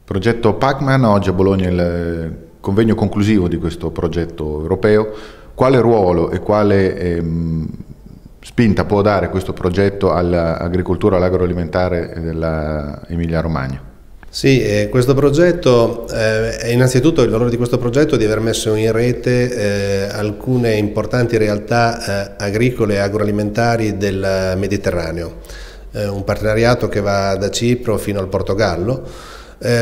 Progetto Pacman, oggi a Bologna è il convegno conclusivo di questo progetto europeo. Quale ruolo e quale spinta può dare questo progetto all'agricoltura, all'agroalimentare dell'Emilia Romagna? Sì, questo progetto, innanzitutto il valore di questo progetto è di aver messo in rete alcune importanti realtà agricole e agroalimentari del Mediterraneo, un partenariato che va da Cipro fino al Portogallo.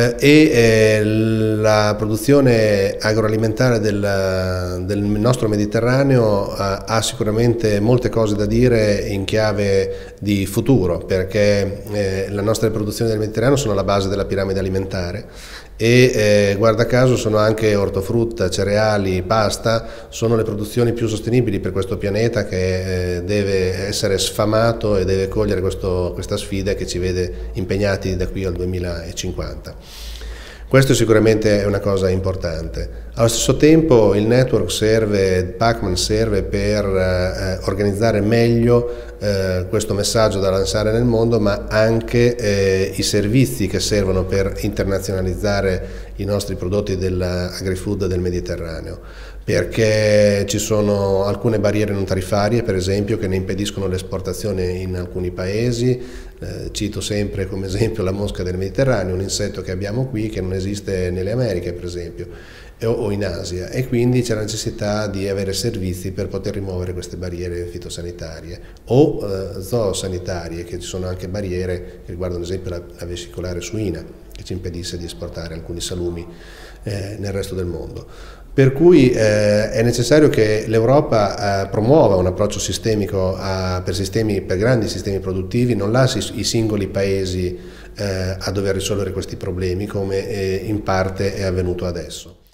La produzione agroalimentare del nostro Mediterraneo ha sicuramente molte cose da dire in chiave di futuro, perché le nostre produzioni del Mediterraneo sono alla base della piramide alimentare e guarda caso sono anche ortofrutta, cereali, pasta, sono le produzioni più sostenibili per questo pianeta che deve essere sfamato e deve cogliere questa sfida che ci vede impegnati da qui al 2050. Questo sicuramente è una cosa importante. Allo stesso tempo il network Pacman serve per organizzare meglio questo messaggio da lanciare nel mondo, ma anche i servizi che servono per internazionalizzare i nostri prodotti dell'agri-food del Mediterraneo, perché ci sono alcune barriere non tarifarie, per esempio, che ne impediscono l'esportazione in alcuni paesi. Cito sempre come esempio la mosca del Mediterraneo, un insetto che abbiamo qui che non esiste nelle Americhe, per esempio, o in Asia, e quindi c'è la necessità di avere servizi per poter rimuovere queste barriere fitosanitarie o zoosanitarie, che ci sono anche barriere che riguardano ad esempio la vesicolare suina, che ci impedisce di esportare alcuni salumi nel resto del mondo. Per cui è necessario che l'Europa promuova un approccio sistemico per grandi sistemi produttivi, non lasci i singoli paesi a dover risolvere questi problemi come in parte è avvenuto adesso.